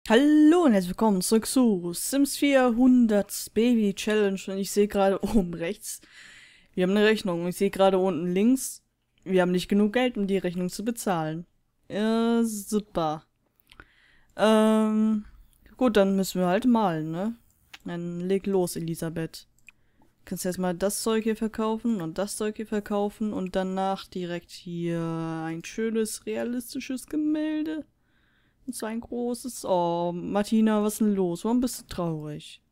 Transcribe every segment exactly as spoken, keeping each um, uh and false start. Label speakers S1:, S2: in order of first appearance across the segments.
S1: Hallo und herzlich willkommen zurück zu Sims vierhundert Baby Challenge und ich sehe gerade oben rechts, wir haben eine Rechnung. Ich sehe gerade unten links, wir haben nicht genug Geld, um die Rechnung zu bezahlen. Ja, super. Ähm, gut, dann müssen wir halt malen, ne? Dann leg los, Elisabeth. Kannst erstmal das Zeug hier verkaufen und das Zeug hier verkaufen und danach direkt hier ein schönes, realistisches Gemälde. Und so ein großes. Oh, Martina, was ist denn los? Warum bist du traurig?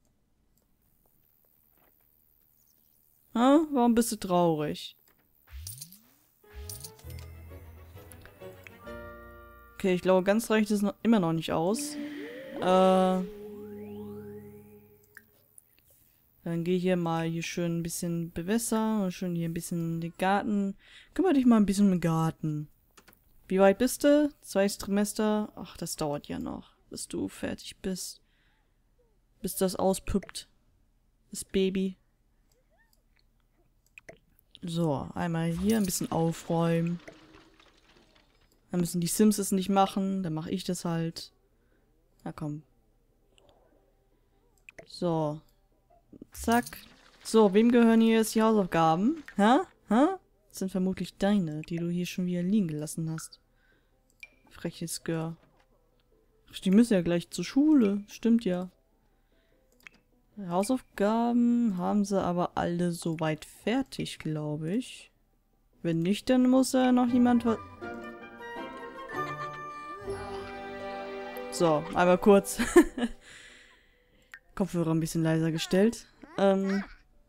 S1: Hä? Warum bist du traurig? Okay, ich glaube, ganz reicht es noch, immer noch nicht aus. Äh. Dann geh hier mal hier schön ein bisschen bewässern und schön hier ein bisschen den Garten. Kümmere dich mal ein bisschen um den Garten. Wie weit bist du? Zweites Trimester? Ach, das dauert ja noch, bis du fertig bist. Bis das auspüppt. Das Baby. So, einmal hier ein bisschen aufräumen. Dann müssen die Sims es nicht machen, dann mache ich das halt. Na komm. So. Zack. So, wem gehören hier jetzt die Hausaufgaben? Hä? Hä? Das sind vermutlich deine, die du hier schon wieder liegen gelassen hast. Freches Girl. Ach, die müssen ja gleich zur Schule. Stimmt ja. Hausaufgaben haben sie aber alle soweit fertig, glaube ich. Wenn nicht, dann muss ja noch jemand was... So, einmal kurz. Kopfhörer ein bisschen leiser gestellt. Ähm...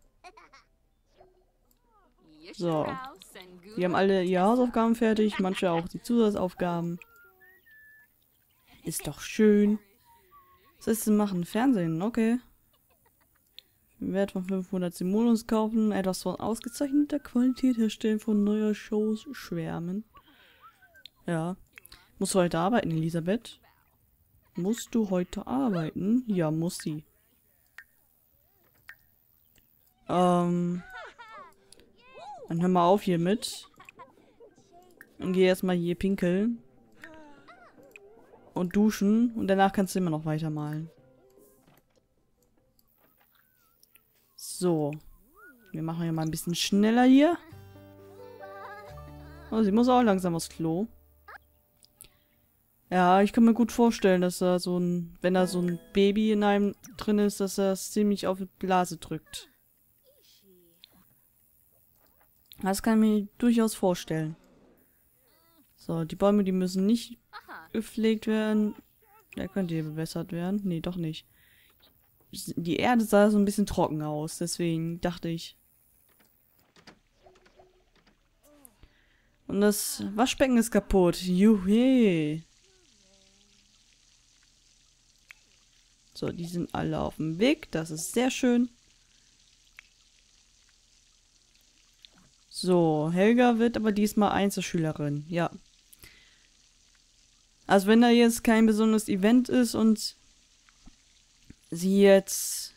S1: So. Die haben alle ihre Hausaufgaben fertig, manche auch die Zusatzaufgaben. Ist doch schön. Was willst du machen? Fernsehen, okay. Wert von fünfhundert Simoleons kaufen, etwas von ausgezeichneter Qualität herstellen, von neuer Shows schwärmen. Ja. Musst du heute arbeiten, Elisabeth? Musst du heute arbeiten? Ja, muss sie. Ähm... Dann hör mal auf hier mit. Und geh erstmal hier pinkeln. Und duschen. Und danach kannst du immer noch weitermalen. So. Wir machen ja mal ein bisschen schneller hier. Oh, sie muss auch langsam aufs Klo. Ja, ich kann mir gut vorstellen, dass da so ein... Wenn da so ein Baby in einem drin ist, dass er es ziemlich auf die Blase drückt. Das kann ich mir durchaus vorstellen. So, die Bäume, die müssen nicht gepflegt werden. Der könnte hier bewässert werden. Nee, doch nicht. Die Erde sah so ein bisschen trocken aus, deswegen dachte ich. Und das Waschbecken ist kaputt. Juhe. So, die sind alle auf dem Weg. Das ist sehr schön. So, Helga wird aber diesmal Einzelschülerin. Ja. Also wenn da jetzt kein besonderes Event ist und sie jetzt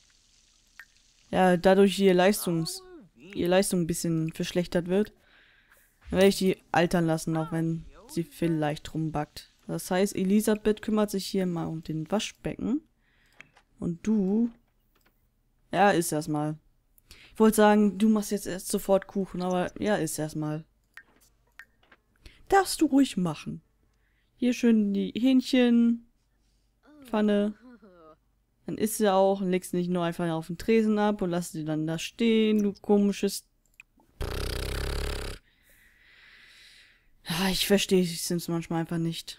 S1: ja dadurch ihr Leistungs ihr Leistung ein bisschen verschlechtert wird, dann werde ich die altern lassen, auch wenn sie vielleicht rumbackt. Das heißt, Elisabeth kümmert sich hier mal um den Waschbecken. Und du... Ja, isst erstmal. Ich wollte sagen, du machst jetzt erst sofort Kuchen, aber ja, isst erstmal. Darfst du ruhig machen. Hier schön die Hähnchen. Pfanne. Dann isst sie auch und legst nicht nur einfach auf den Tresen ab und lass sie dann da stehen, du komisches... Ja, ich verstehe die Sims manchmal einfach nicht.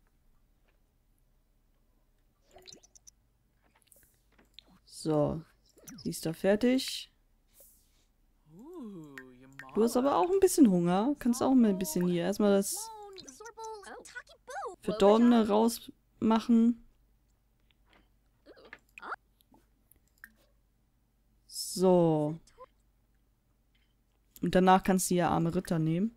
S1: So. Sie ist da fertig. Du hast aber auch ein bisschen Hunger. Kannst auch mal ein bisschen hier erstmal das Verdorbene rausmachen. So. Und danach kannst du ja arme Ritter nehmen.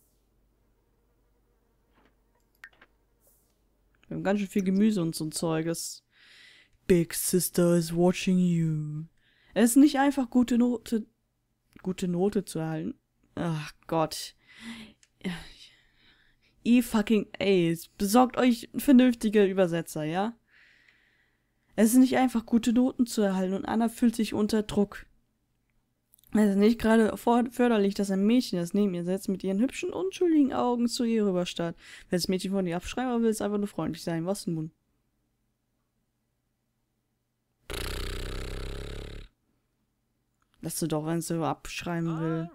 S1: Wir haben ganz schön viel Gemüse und so ein Zeug. Das Big Sister is watching you. Es ist nicht einfach gute Note, gute Note zu erhalten. Ach Gott. E fucking A's. Besorgt euch vernünftige Übersetzer, ja? Es ist nicht einfach, gute Noten zu erhalten und Anna fühlt sich unter Druck. Es ist nicht gerade förderlich, dass ein Mädchen, das neben ihr sitzt, mit ihren hübschen, unschuldigen Augen zu ihr rüberstarrt. Will das Mädchen von ihr abschreiben, aber will es einfach nur freundlich sein. Was nun? Lass du doch, wenn sie abschreiben will.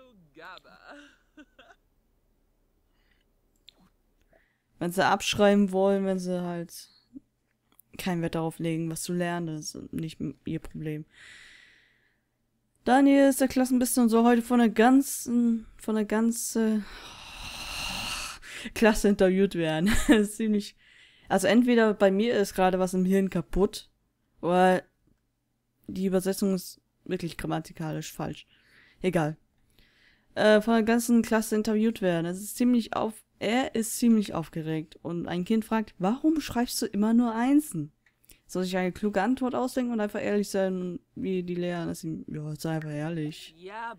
S1: Wenn sie abschreiben wollen, wenn sie halt keinen Wert darauf legen, was zu lernen, das ist nicht ihr Problem. Daniel ist der Klassenbeste und soll heute von der ganzen, von der ganzen Klasse interviewt werden. Das ist ziemlich, also entweder bei mir ist gerade was im Hirn kaputt, oder die Übersetzung ist wirklich grammatikalisch falsch. Egal. Äh, von der ganzen Klasse interviewt werden. Es ist ziemlich auf, er ist ziemlich aufgeregt und ein Kind fragt, warum schreibst du immer nur Einsen? Soll sich eine kluge Antwort ausdenken und einfach ehrlich sein, wie die Lehrer ist ihm, ja, sei einfach ehrlich.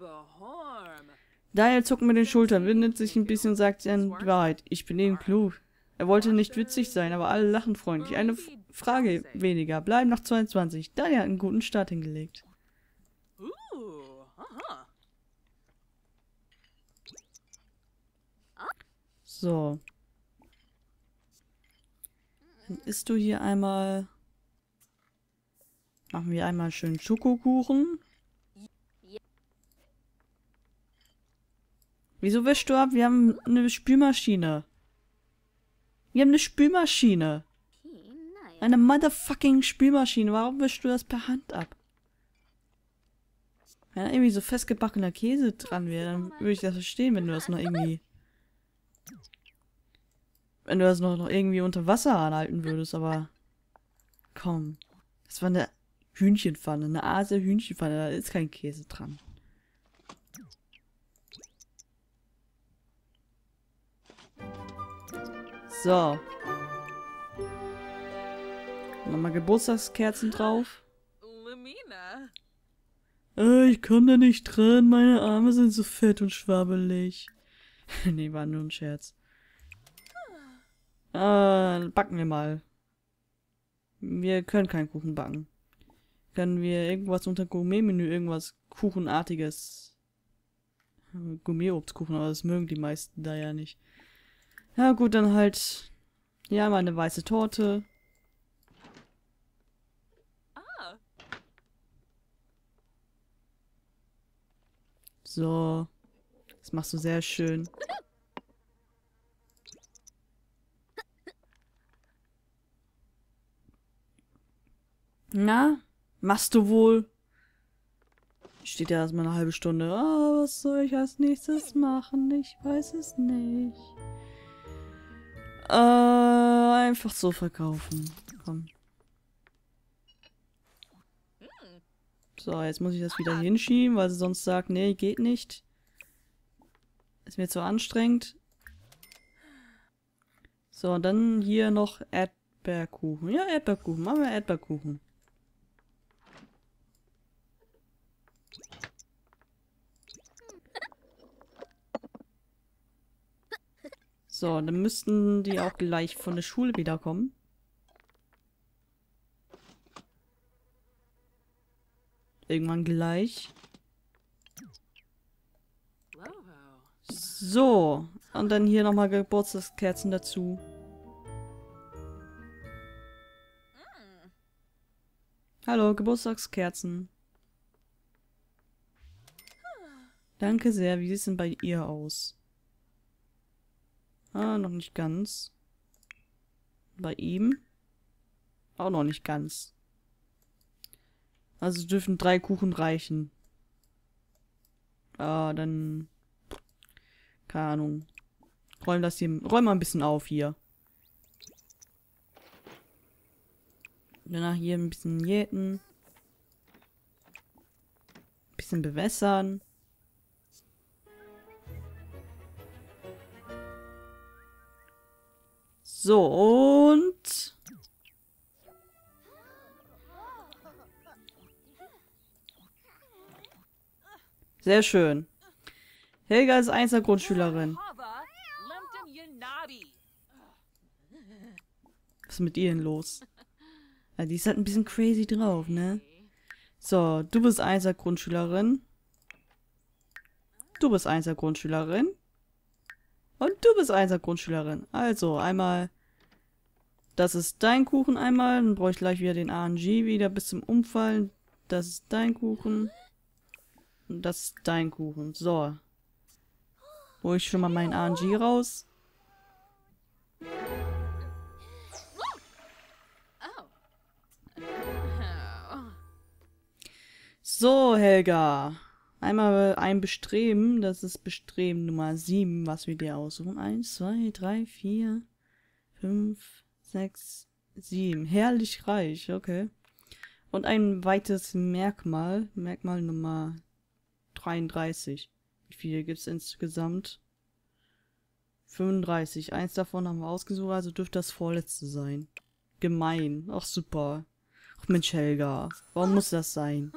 S1: Daniel zuckt mit den Schultern, windet sich ein bisschen und sagt dann die Wahrheit. Ich bin eben klug. Er wollte nicht witzig sein, aber alle lachen freundlich. Eine F Frage weniger. Bleiben nach zweiundzwanzig. Daniel hat einen guten Start hingelegt. So. Dann isst du hier einmal... Machen wir einmal schön Schokokuchen. Wieso wäschst du ab? Wir haben eine Spülmaschine. Wir haben eine Spülmaschine. Eine motherfucking Spülmaschine. Warum wäschst du das per Hand ab? Wenn da irgendwie so festgebackener Käse dran wäre, dann würde ich das verstehen, wenn du das noch irgendwie... Wenn du das noch, noch irgendwie unter Wasser anhalten würdest, aber... Komm. Das war eine Hühnchenpfanne, eine Aase Hühnchenpfanne, da ist kein Käse dran. So. Nochmal Geburtstagskerzen drauf. Äh, ich komme da nicht dran, meine Arme sind so fett und schwabbelig. Nee, war nur ein Scherz. Äh, backen wir mal. Wir können keinen Kuchen backen. Können wir irgendwas unter Gourmet-Menü, irgendwas Kuchenartiges. Gourmet-Obstkuchen, aber das mögen die meisten da ja nicht. Ja gut, dann halt... Ja, mal eine weiße Torte. So. Das machst du sehr schön. Na? Machst du wohl? Steht ja erstmal eine halbe Stunde. Oh, was soll ich als nächstes machen? Ich weiß es nicht. Äh, einfach so verkaufen. Komm. So, jetzt muss ich das wieder hinschieben, weil sie sonst sagt, nee, geht nicht. Ist mir zu anstrengend. So, und dann hier noch Erdbeerkuchen. Ja, Erdbeerkuchen. Machen wir Erdbeerkuchen. So, dann müssten die auch gleich von der Schule wiederkommen. Irgendwann gleich. So, und dann hier nochmal Geburtstagskerzen dazu. Hallo, Geburtstagskerzen. Danke sehr, wie sieht es denn bei ihr aus? Ah, noch nicht ganz. Bei ihm? Auch noch nicht ganz. Also dürfen drei Kuchen reichen. Ah, dann... Keine Ahnung. Räum das hier... Räum mal ein bisschen auf hier. Danach hier ein bisschen jäten. Ein bisschen bewässern. So, und... Sehr schön. Helga ist Einser-Grundschülerin. Was ist mit ihr denn los? Ja, die ist halt ein bisschen crazy drauf, ne? So, du bist Einser Grundschülerin. Du bist Einser Grundschülerin. Und du bist Einser Grundschülerin. Also, einmal... Das ist dein Kuchen einmal. Dann brauche ich gleich wieder den A N G wieder bis zum Umfallen. Das ist dein Kuchen. Und das ist dein Kuchen. So. Hol ich schon mal meinen A N G raus. So, Helga. Einmal ein Bestreben. Das ist Bestreben Nummer sieben, was wir dir aussuchen. eins, zwei, drei, vier, fünf, sechs, sieben. Herrlich reich, okay. Und ein weites Merkmal. Merkmal Nummer dreiunddreißig. Wie viele gibt es insgesamt? fünfunddreißig. Eins davon haben wir ausgesucht, also dürfte das vorletzte sein. Gemein. Ach, super. Ach, Mensch, Helga. Warum muss das sein?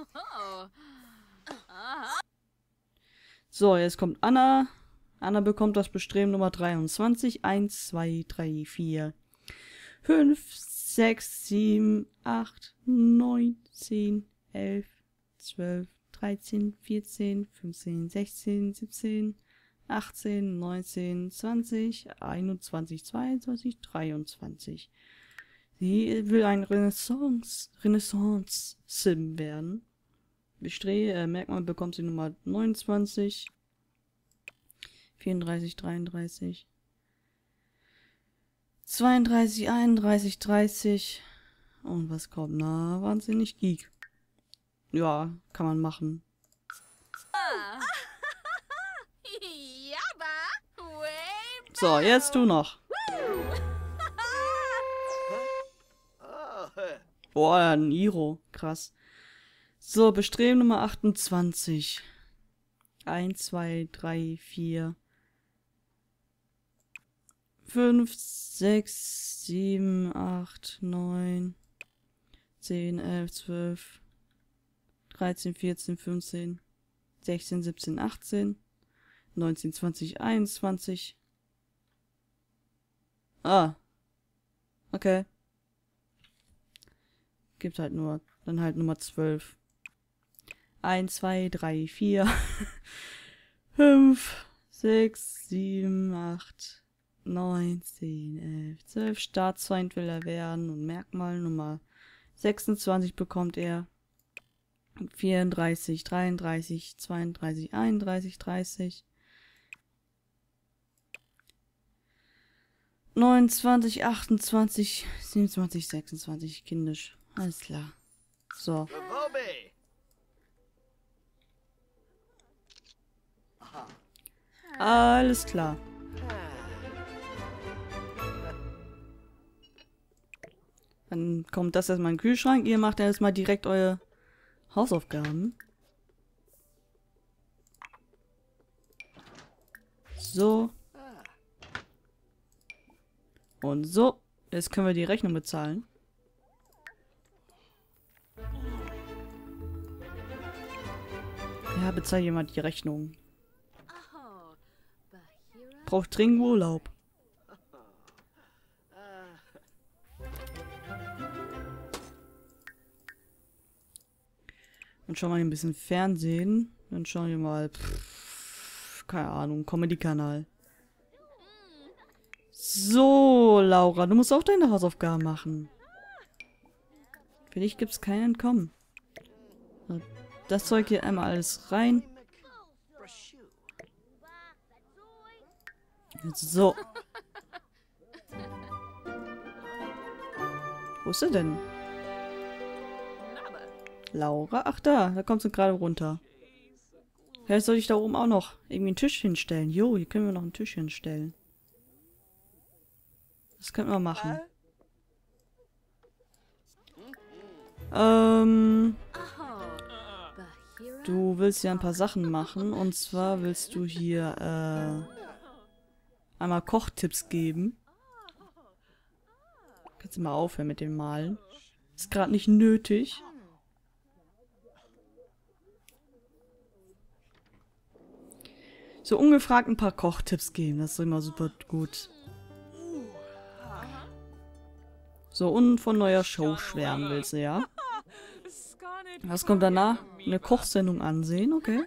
S1: So, jetzt kommt Anna. Anna bekommt das Bestreben Nummer dreiundzwanzig. eins, zwei, drei, vier, fünf, sechs, sieben, acht, neun, zehn, elf, zwölf, dreizehn, vierzehn, fünfzehn, sechzehn, siebzehn, achtzehn, neunzehn, zwanzig, einundzwanzig, zweiundzwanzig, dreiundzwanzig. Sie will ein Renaissance, Renaissance-Sim werden. Bestreh, äh, Merkmal bekommt sie Nummer neunundzwanzig, vierunddreißig, dreiunddreißig, zweiunddreißig, einunddreißig, dreißig. Und was kommt? Na, wahnsinnig Geek. Ja, kann man machen. So, jetzt du noch. Boah, ein Iro. Krass. So, Bestreben Nummer achtundzwanzig. eins, zwei, drei, vier, fünf, sechs, sieben, acht, neun, zehn, elf, zwölf, dreizehn, vierzehn, fünfzehn, sechzehn, siebzehn, achtzehn, neunzehn, zwanzig, einundzwanzig. Ah. Okay. Gibt halt nur, dann halt Nummer zwölf. eins, zwei, drei, vier, fünf, sechs, sieben, acht, neun, zehn, elf, zwölf. Staatsfeind will er werden und Merkmal Nummer sechsundzwanzig bekommt er. vierunddreißig, dreiunddreißig, zweiunddreißig, einunddreißig, dreißig. neunundzwanzig, achtundzwanzig, siebenundzwanzig, sechsundzwanzig. Kindisch. Alles klar. So. Alles klar. Dann kommt das erstmal in den Kühlschrank. Ihr macht erstmal direkt eure Hausaufgaben. So. Und so. Jetzt können wir die Rechnung bezahlen. Ja, bezahl jemand die Rechnung. Braucht dringend Urlaub. Und schauen wir ein bisschen Fernsehen. Dann schauen wir mal. Pff, keine Ahnung, Comedy-Kanal. So, Laura, du musst auch deine Hausaufgaben machen. Für dich gibt es kein Entkommen. Das Zeug hier einmal alles rein. So. Wo ist sie denn? Laura? Ach da, da kommt sie gerade runter. Vielleicht soll ich da oben auch noch irgendwie einen Tisch hinstellen. Jo, hier können wir noch einen Tisch hinstellen. Das könnten wir machen. Ähm... Du willst ja ein paar Sachen machen. Und zwar willst du hier, äh... einmal Kochtipps geben. Kannst du mal aufhören mit dem Malen. Ist gerade nicht nötig. So ungefragt ein paar Kochtipps geben. Das ist immer super gut. So, und von neuer Show schwärmen willst du, ja? Was kommt danach? Eine Kochsendung ansehen, okay.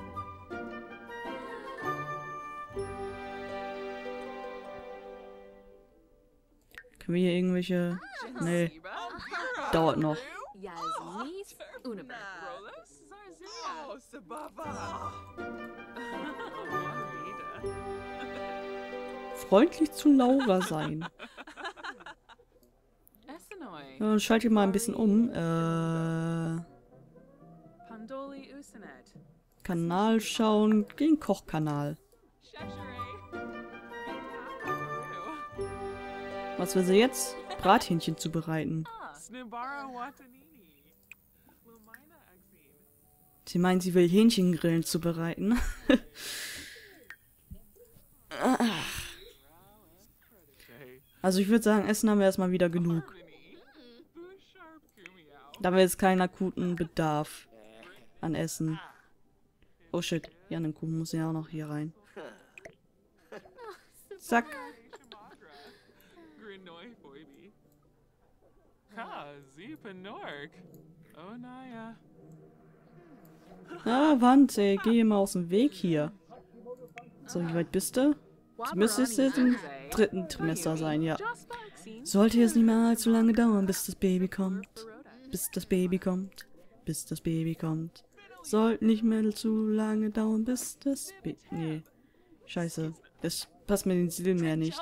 S1: Können wir hier irgendwelche... Nee. Dauert noch. Freundlich zu Laura sein. Ja, dann schalte ich mal ein bisschen um. Äh... Kanal schauen, den Kochkanal. Was will sie jetzt? Brathähnchen zubereiten. Sie meint, sie will Hähnchengrillen zubereiten. Also ich würde sagen, Essen haben wir erstmal wieder genug. Da haben wir jetzt keinen akuten Bedarf an Essen. Oh shit, ja, ein Kuchen muss ja auch noch hier rein. Zack. Ah, Wand, ey, geh mal aus dem Weg hier. So, wie weit bist du? Du müsstest jetzt im dritten Trimester sein, ja. Sollte jetzt nicht mehr allzu lange dauern, bis das Baby kommt. Bis das Baby kommt. Bis das Baby kommt. Sollte nicht mehr zu lange dauern, bis das Baby... Nee. Scheiße. Das passt mit den Silben mehr nicht.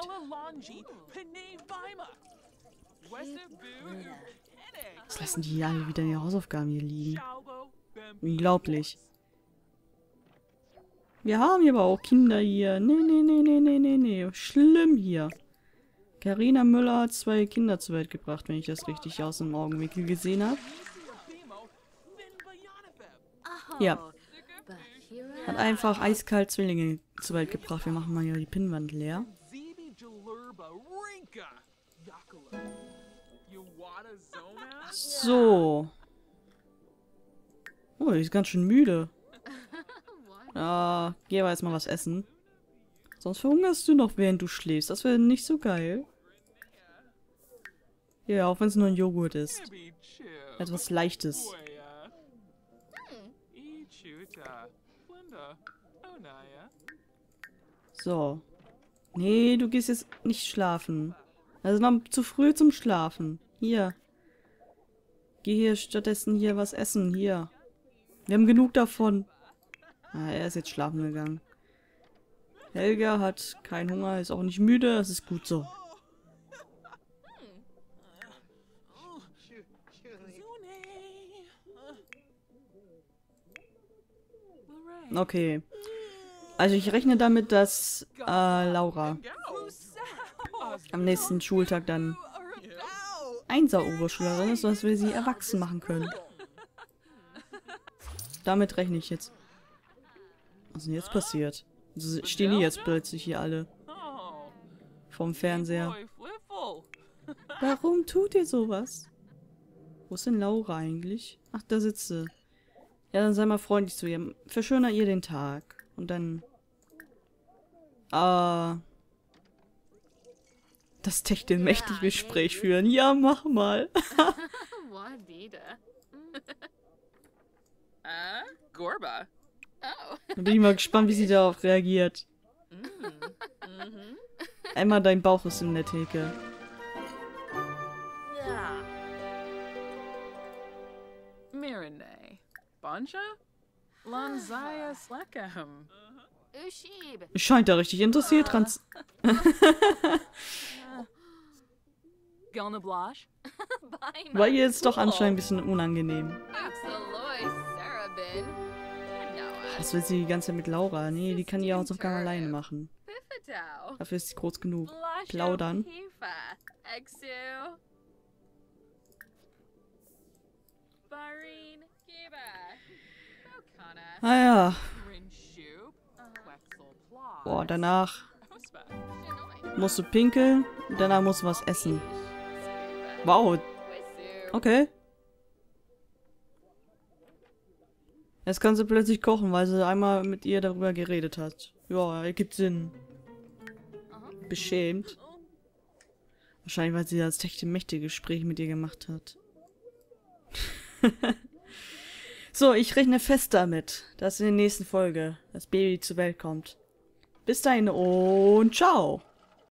S1: Was lassen die alle wieder ihre Hausaufgaben hier liegen? Unglaublich. Wir haben hier aber auch Kinder hier. Nee, nee, nee, nee, nee, nee, nee. Schlimm hier. Carina Müller hat zwei Kinder zur Welt gebracht, wenn ich das richtig aus dem Augenwinkel gesehen habe. Ja. Hat einfach eiskalt Zwillinge zur Welt gebracht. Wir machen mal hier die Pinnwand leer. So. Oh, die ist ganz schön müde. Ah, geh aber jetzt mal was essen. Sonst verhungerst du noch, während du schläfst. Das wäre nicht so geil. Ja, auch wenn es nur ein Joghurt ist. Etwas Leichtes. So. Nee, du gehst jetzt nicht schlafen. Das ist noch zu früh zum Schlafen. Hier. Geh hier stattdessen hier was essen. Hier. Wir haben genug davon. Ah, er ist jetzt schlafen gegangen. Helga hat keinen Hunger, ist auch nicht müde. Das ist gut so. Okay. Also ich rechne damit, dass äh, Laura am nächsten Schultag dann Einser-Oberschülerin ist, dass wir sie erwachsen machen können. Damit rechne ich jetzt. Was ist denn jetzt passiert? Also stehen die jetzt plötzlich hier alle vom Fernseher? Warum tut ihr sowas? Wo ist denn Laura eigentlich? Ach, da sitzt sie. Ja, dann sei mal freundlich zu ihr. Verschöner ihr den Tag. Und dann... Ah... Das techtelmächtige Gespräch führen. Ja, mach mal. Da bin ich mal gespannt, wie sie darauf reagiert. Emma, dein Bauch ist in der Theke. Scheint da richtig interessiert dran zu... War ihr jetzt doch anscheinend ein bisschen unangenehm. Was will sie die ganze Zeit mit Laura? Nee, die kann die Hausaufgaben alleine machen. Dafür ist sie groß genug. Plaudern. Ah ja. Boah, danach musst du pinkeln und danach musst du was essen. Wow. Okay. Jetzt kann sie plötzlich kochen, weil sie einmal mit ihr darüber geredet hat. Ja, ergibt Sinn. Beschämt. Wahrscheinlich, weil sie das Techtelmächte-Gespräch mit ihr gemacht hat. So, ich rechne fest damit, dass in der nächsten Folge das Baby zur Welt kommt. Bis dahin und ciao!